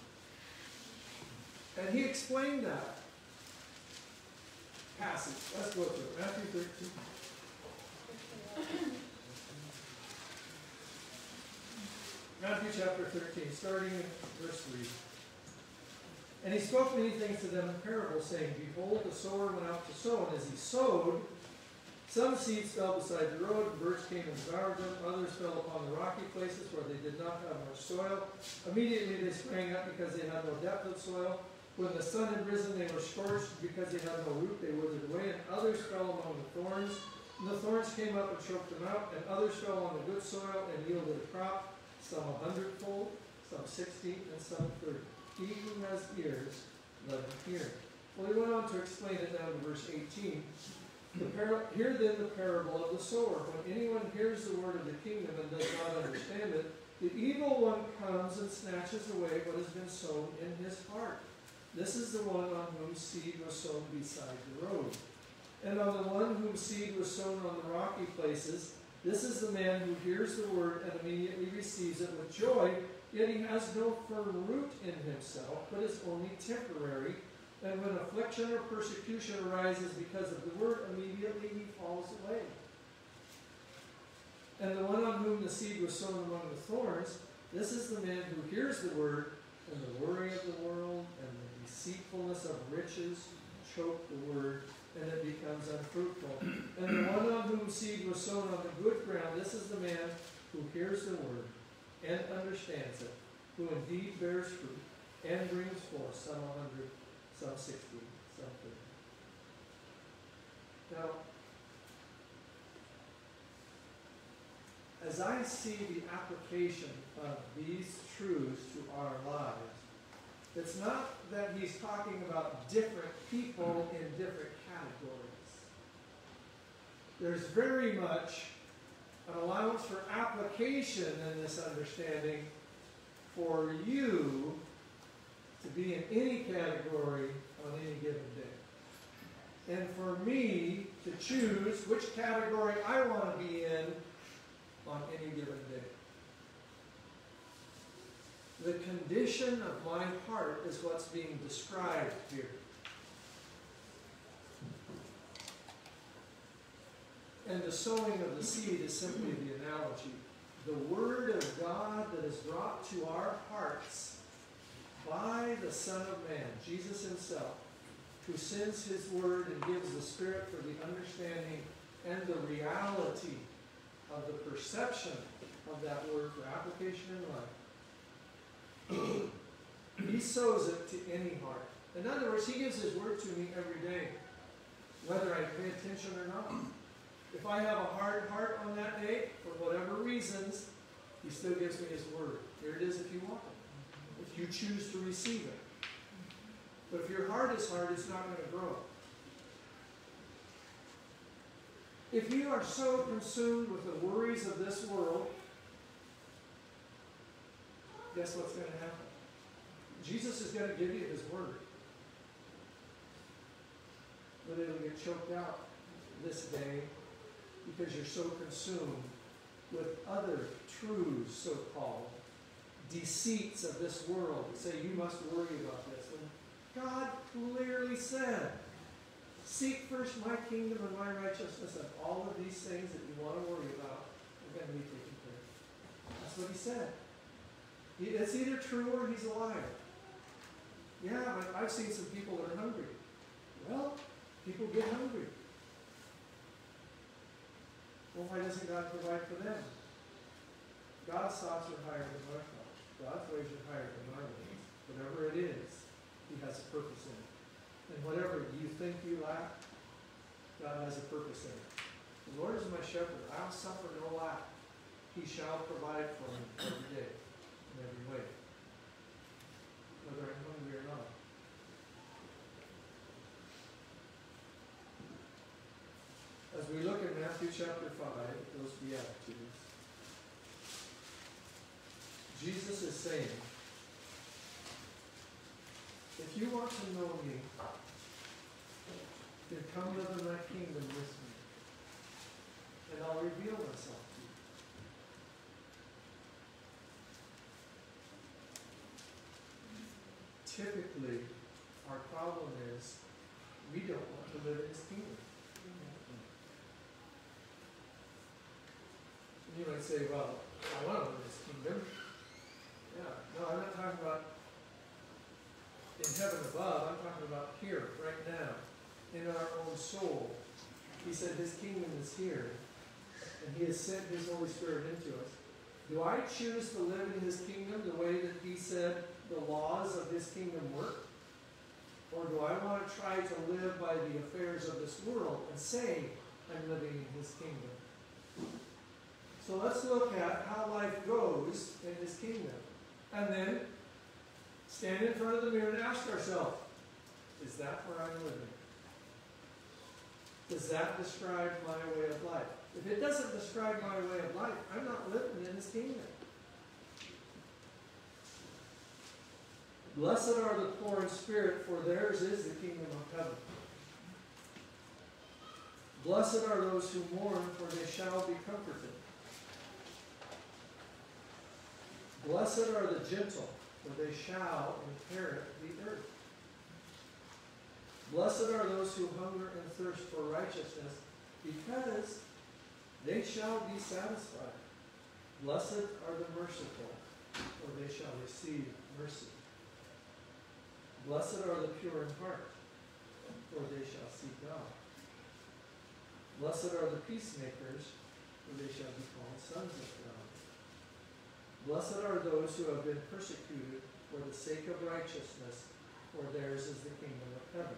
And he explained that passage. Let's go through it. Matthew thirteen. Matthew chapter thirteen, starting in verse three. And he spoke many things to them in parables, saying, behold, the sower went out to sow, and as he sowed, some seeds fell beside the road, and birds came and devoured them. Others fell upon the rocky places where they did not have much soil. Immediately they sprang up because they had no depth of soil. When the sun had risen, they were scorched. Because they had no root, they withered away. And others fell among the thorns. And the thorns came up and choked them out. And others fell on the good soil and yielded a crop, some a hundredfold, some sixty, and some thirty. He who has ears, let him hear. Well, he went on to explain it down to verse eighteen. The par- Hear then the parable of the sower. When anyone hears the word of the kingdom and does not understand it, the evil one comes and snatches away what has been sown in his heart. This is the one on whom seed was sown beside the road. And on the one whom seed was sown on the rocky places, this is the man who hears the word and immediately receives it with joy, yet he has no firm root in himself, but is only temporary. And when affliction or persecution arises because of the word, immediately he falls away. And the one on whom the seed was sown among the thorns, this is the man who hears the word, and the worry of the world and the deceitfulness of riches choke the word, and it becomes unfruitful. And the one on whom seed was sown on the good ground, this is the man who hears the word and understands it, who indeed bears fruit and brings forth some a hundred, some sixty, some thirty. Now, as I see the application of these truths to our lives, it's not that he's talking about different people in different categories. There's very much an allowance for application in this understanding for you to be in any category on any given day. And for me to choose which category I want to be in on any given day. The condition of my heart is what's being described here. And the sowing of the seed is simply the analogy. The Word of God that is brought to our hearts by the Son of Man, Jesus himself, who sends his Word and gives the Spirit for the understanding and the reality of the perception of that Word for application in life. He sows it to any heart. In other words, he gives his Word to me every day, whether I pay attention or not. If I have a hard heart on that day, for whatever reasons, he still gives me his Word. Here it is if you want it, if you choose to receive it. But if your heart is hard, it's not going to grow. If you are so consumed with the worries of this world, guess what's going to happen? Jesus is going to give you his Word. But it'll get choked out this day because you're so consumed with other truths, so-called, deceits of this world that say you must worry about this. When God clearly said, seek first my kingdom and my righteousness, and all of these things that you want to worry about are going to be taken care of. That's what he said. It's either true or he's a liar. Yeah, but I've seen some people that are hungry. Well, people get hungry. Well, why doesn't God provide for them? God's thoughts are higher than our thoughts. God's ways are higher than our ways. Whatever it is, he has a purpose in it. And whatever you think you lack, God has a purpose in it. The Lord is my shepherd. I'll suffer no lack. He shall provide for me every day, in every way, whether I'm hungry or not. Matthew chapter five, those Beatitudes, Jesus is saying, if you want to know me, then come live in my kingdom with me, and I'll reveal myself to you. Typically, our problem is we don't want to live in his kingdom. You might say, well, I want to live in his kingdom. Yeah, no, I'm not talking about in heaven above. I'm talking about here, right now, in our own soul. He said his kingdom is here, and he has sent his Holy Spirit into us. Do I choose to live in his kingdom the way that he said the laws of his kingdom work? Or do I want to try to live by the affairs of this world and say I'm living in his kingdom? So let's look at how life goes in his kingdom. And then stand in front of the mirror and ask ourselves, is that where I'm living? Does that describe my way of life? If it doesn't describe my way of life, I'm not living in his kingdom. Blessed are the poor in spirit, for theirs is the kingdom of heaven. Blessed are those who mourn, for they shall be comforted. Blessed are the gentle, for they shall inherit the earth. Blessed are those who hunger and thirst for righteousness, because they shall be satisfied. Blessed are the merciful, for they shall receive mercy. Blessed are the pure in heart, for they shall see God. Blessed are the peacemakers, for they shall be called sons of God. Blessed are those who have been persecuted for the sake of righteousness, for theirs is the kingdom of heaven.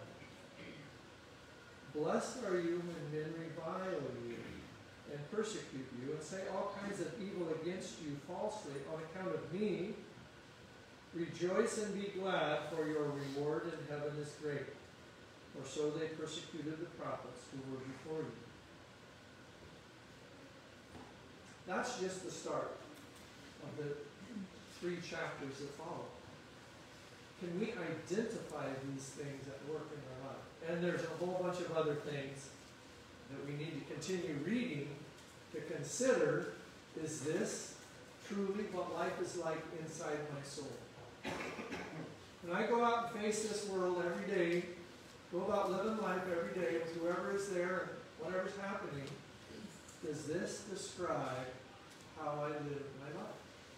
Blessed are you when men revile you and persecute you and say all kinds of evil against you falsely on account of me. Rejoice and be glad, for your reward in heaven is great. For so they persecuted the prophets who were before you. That's just the start of the three chapters that follow. Can we identify these things that work in our life? And there's a whole bunch of other things that we need to continue reading to consider, is this truly what life is like inside my soul? When I go out and face this world every day, go about living life every day with whoever is there, whatever's happening, does this describe how I live my life?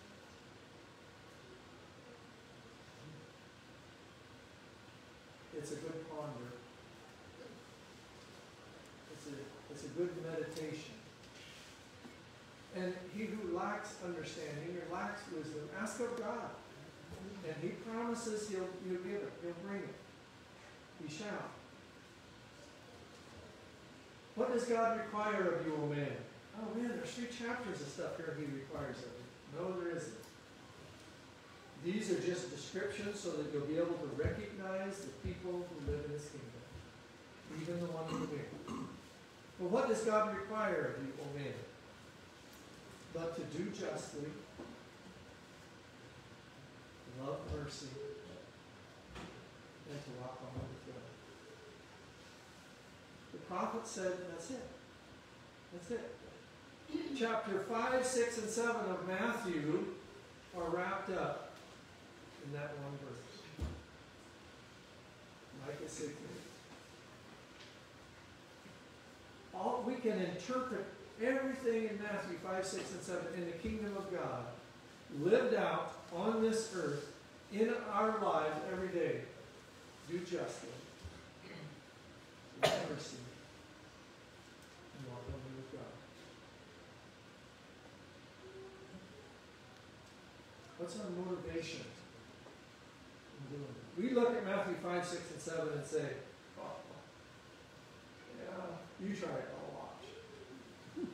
It's a good ponder. It's a, it's a good meditation. And he who lacks understanding or lacks wisdom, ask of God. And he promises he'll, he'll give it. He'll bring it. He shall. What does God require of you, O man? Oh man, there's three chapters of stuff here he requires of you. No, there isn't. These are just descriptions so that you'll be able to recognize the people who live in his kingdom, even the ones who win. But what does God require of you, O man? But to do justly, love mercy, and to walk on with God. The prophet said, that's it. That's it. Chapter five, six, and seven of Matthew are wrapped up in that one verse. Micah six. All we can interpret everything in Matthew five, six, and seven in the kingdom of God, lived out on this earth, in our lives every day. Do justly, love mercy, and walk only with God. What's our motivation in doing it? We look at Matthew five, six, and seven and say, oh, yeah, you try it, I'll watch.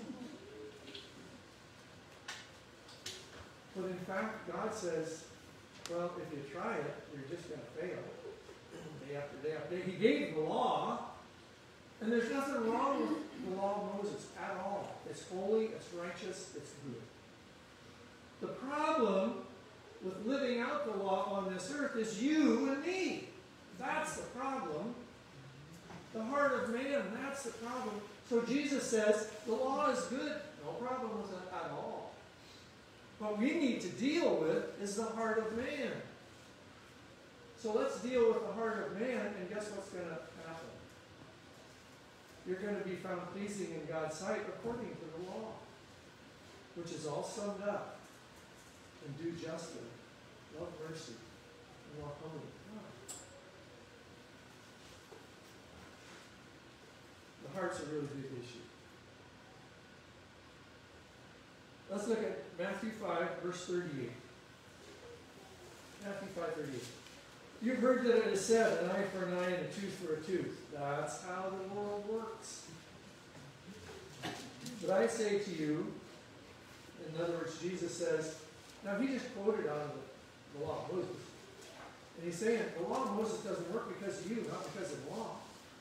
But in fact, God says, well, if you try it, you're just going to fail. Day after day after day. He gave the law. And there's nothing wrong with the law of Moses at all. It's holy, it's righteous, it's good. The problem with living out the law on this earth is you and me. That's the problem. The heart of man, that's the problem. So Jesus says, the law is good. No problem with that at all. What we need to deal with is the heart of man. So let's deal with the heart of man, and guess what's going to happen? You're going to be found pleasing in God's sight according to the law, which is all summed up in do justly, love mercy, and walk humbly with God. The heart's a really big issue. Let's look at Matthew five, verse thirty-eight. Matthew five, thirty-eight. You've heard that it is said, an eye for an eye and a tooth for a tooth. That's how the world works. But I say to you, in other words, Jesus says, now he just quoted out of the, the law of Moses. And he's saying, the law of Moses doesn't work because of you, not because of the law.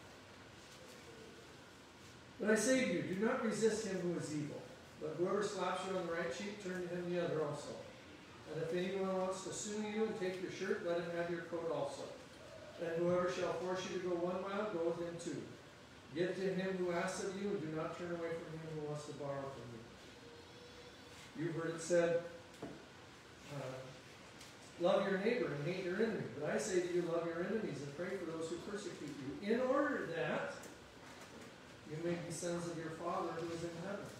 But I say to you, do not resist him who is evil. But whoever slaps you on the right cheek, turn to him the other also. And if anyone wants to sue you and take your shirt, let him have your coat also. And whoever shall force you to go one mile, go with him two. Give to him who asks of you, and do not turn away from him who wants to borrow from you. You've heard it said, uh, love your neighbor and hate your enemy. But I say to you, love your enemies and pray for those who persecute you, in order that you may be sons of your Father who is in heaven.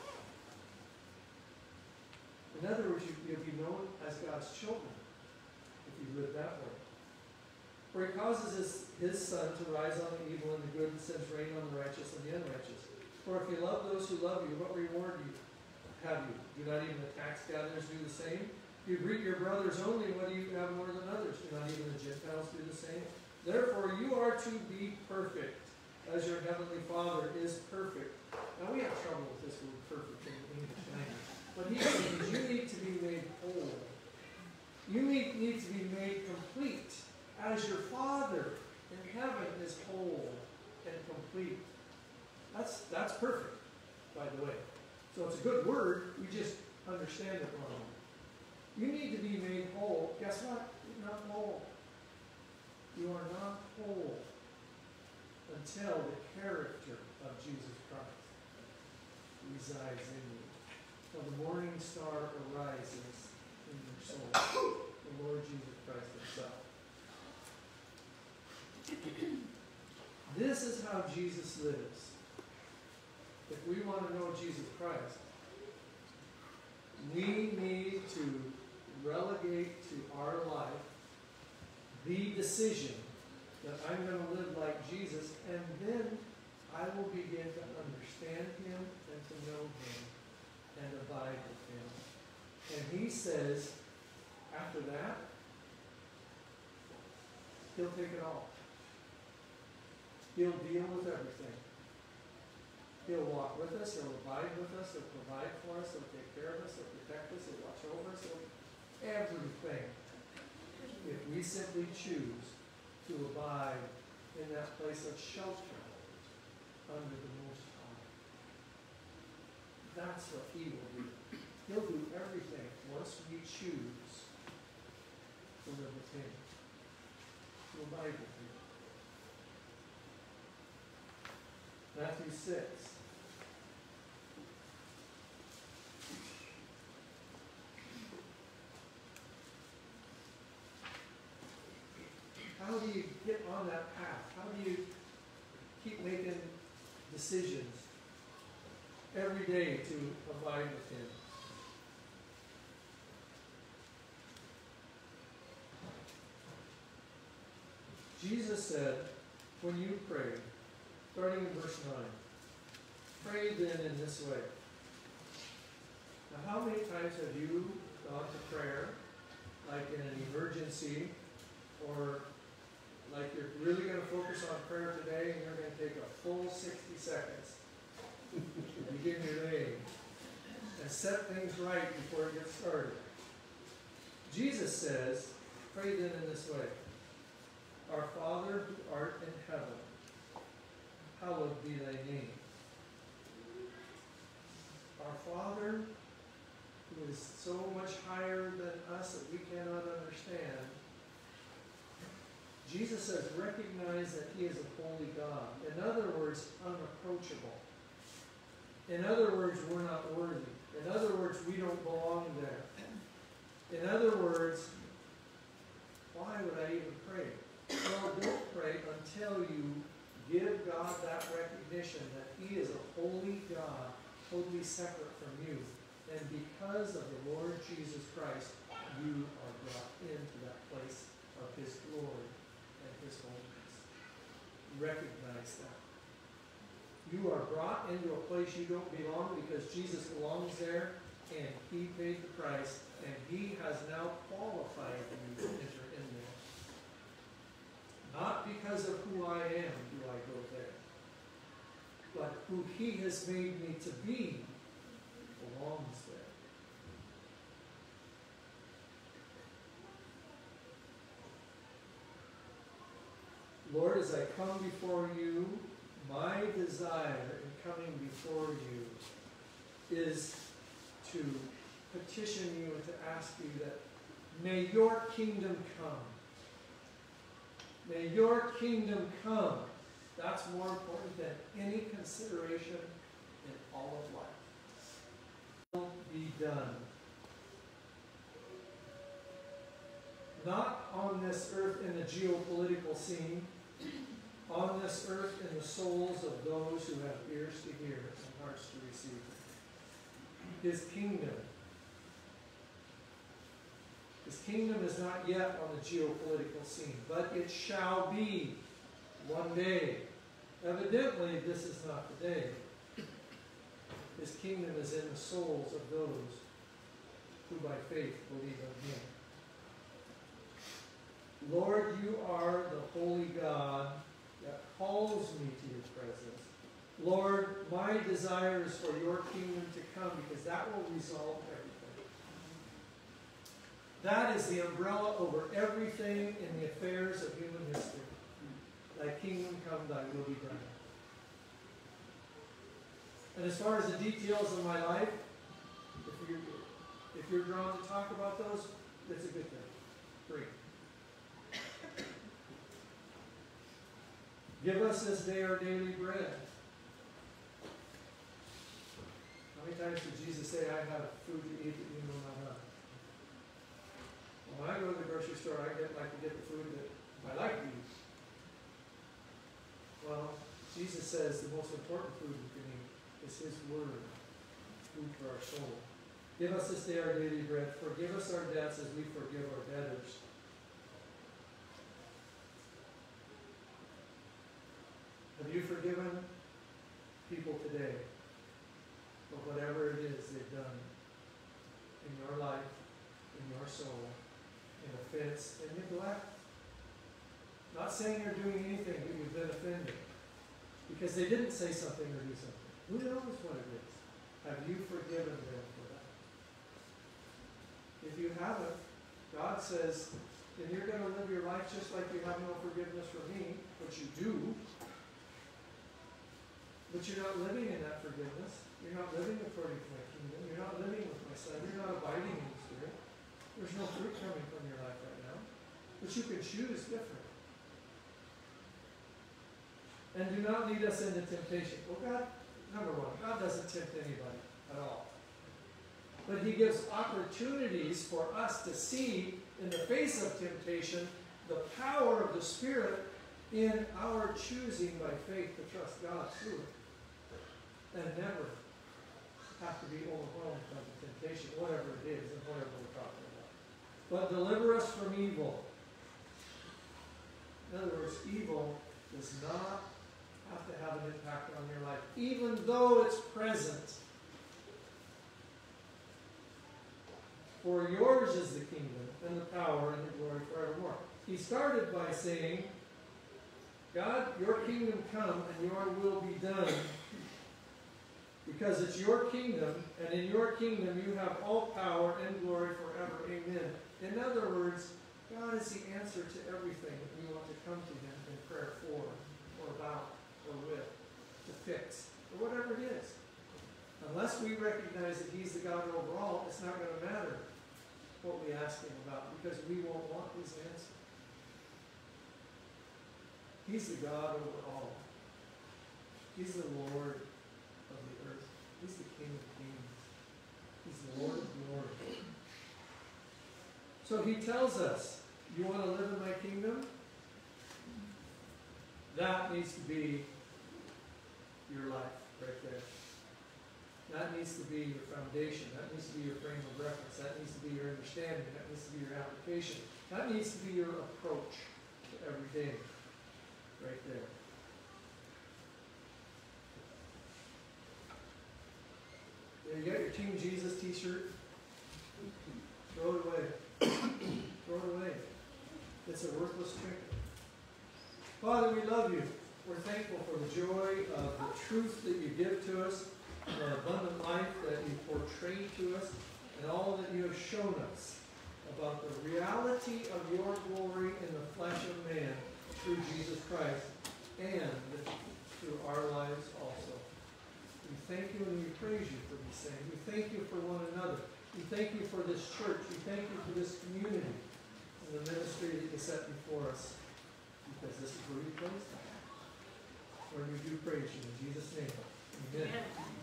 In other words, you, you'll be known as God's children if you live that way. For he causes his, his sun to rise on the evil and the good, and sends rain on the righteous and the unrighteous. For if you love those who love you, what reward do you have you? Do not even the tax gatherers do the same? If you greet your brothers only, what do you have more than others? Do not even the Gentiles do the same? Therefore you are to be perfect, as your heavenly Father is perfect. Now we have trouble with this word perfect in the English language. But he says you need to be made whole. You need, need to be made complete, as your Father in heaven is whole and complete. That's, that's perfect, by the way. So it's a good word, we just understand it wrong. You need to be made whole. Guess what? You're not whole. You are not whole until the character of Jesus Christ resides in you. Till the morning star arises in your soul. The Lord Jesus Christ himself. This is how Jesus lives. If we want to know Jesus Christ, we need to relegate to our life the decision that I'm going to live like Jesus, and then I will begin to understand him and to know him and abide with him. And he says, after that, he'll take it all. He'll deal with everything. He'll walk with us, he'll abide with us, he'll provide for us, he'll take care of us, he'll protect us, he'll watch over us, he'll everything. If we simply choose to abide in that place of shelter under the Most High. That's what he will do. He'll do everything once we choose to live with him, to abide with him. Matthew six. How do you get on that path? How do you keep making decisions every day to abide with him? Jesus said, when you pray, starting in verse nine, pray then in this way. Now, how many times have you gone to prayer, like in an emergency, or like you're really going to focus on prayer today, and you're going to take a full sixty seconds to begin your day and set things right before it gets started? Jesus says, pray then in this way. Our Father who art in heaven, hallowed be thy name. Our Father, who is so much higher than us that we cannot understand, Jesus says, recognize that he is a holy God. In other words, unapproachable. In other words, we're not worthy. In other words, we don't belong there. In other words, why would I even pray? Well, don't pray until you give God that recognition that he is a holy God, totally separate from you. And because of the Lord Jesus Christ, you are brought into that place of his glory and his holiness. Recognize that. You are brought into a place you don't belong because Jesus belongs there and he paid the price and he has now qualified you to enter in there. Not because of who I am do I go there, but who he has made me to be belongs there. Lord, as I come before you, my desire in coming before you is to petition you and to ask you that may your kingdom come. May your kingdom come. That's more important than any consideration in all of life. Will be done. Not on this earth in the geopolitical scene, on this earth in the souls of those who have ears to hear and hearts to receive. His kingdom. His kingdom is not yet on the geopolitical scene, but it shall be one day. Evidently, this is not the day. His kingdom is in the souls of those who by faith believe in him. Lord, you are the holy God that calls me to your presence. Lord, my desire is for your kingdom to come because that will resolve everything. That is the umbrella over everything in the affairs of human history. Thy kingdom come, thy will be done. And as far as the details of my life, if you're, if you're drawn to talk about those, that's a good thing. Great. Give us this day our daily bread. How many times did Jesus say, I have food to eat that you know not of? When I go to the grocery store, I get, like to get the food that I like to eat. Well, Jesus says the most important food we can eat is his word, food for our soul. Give us this day our daily bread. Forgive us our debts as we forgive our debtors. Have you forgiven people today for whatever it is they've done in your life, in your soul, in offense and neglect? Not saying you're doing anything, but you've been offended. Because they didn't say something or do something. Who knows what it is? Have you forgiven them for that? If you haven't, God says, then you're going to live your life just like you have no forgiveness for me, which you do. But you're not living in that forgiveness. You're not living according to my kingdom. You're not living with my son. You're not abiding in the Spirit. There's no fruit coming from your life right now. But you can choose different. And do not lead us into temptation. Well, God, number one, God doesn't tempt anybody at all. But he gives opportunities for us to see in the face of temptation the power of the Spirit in our choosing by faith to trust God through it. And never have to be overwhelmed by the temptation, whatever it is and whatever we're talking about. But deliver us from evil. In other words, evil does not have to have an impact on your life, even though it's present. For yours is the kingdom and the power and the glory forevermore. He started by saying, God, your kingdom come and your will be done. Because it's your kingdom, and in your kingdom you have all power and glory forever. Amen. In other words, God is the answer to everything that we want to come to him in prayer for, or about, or with. fix, or whatever it is. Unless we recognize that He's the God over all, it's not going to matter what we ask Him about, because we won't want His answer. He's the God over all. He's the Lord of the earth. He's the King of kings. He's the Lord of glory. So He tells us, you want to live in my kingdom? That needs to be your life right there. That needs to be your foundation. That needs to be your frame of reference. That needs to be your understanding. That needs to be your application. That needs to be your approach to every day. Right there. Yeah, you got your Team Jesus t-shirt? Throw it away. Throw it away. It's a worthless trinket. Father, we love you. We're thankful for the joy of the truth that you give to us, the abundant life that you portray to us, and all that you have shown us about the reality of your glory in the flesh of man through Jesus Christ and through our lives also. We thank you and we praise you for these things. We thank you for one another. We thank you for this church. We thank you for this community and the ministry that you set before us, because this is where you placed us. Lord, we do praise you in Jesus' name. Amen. Amen.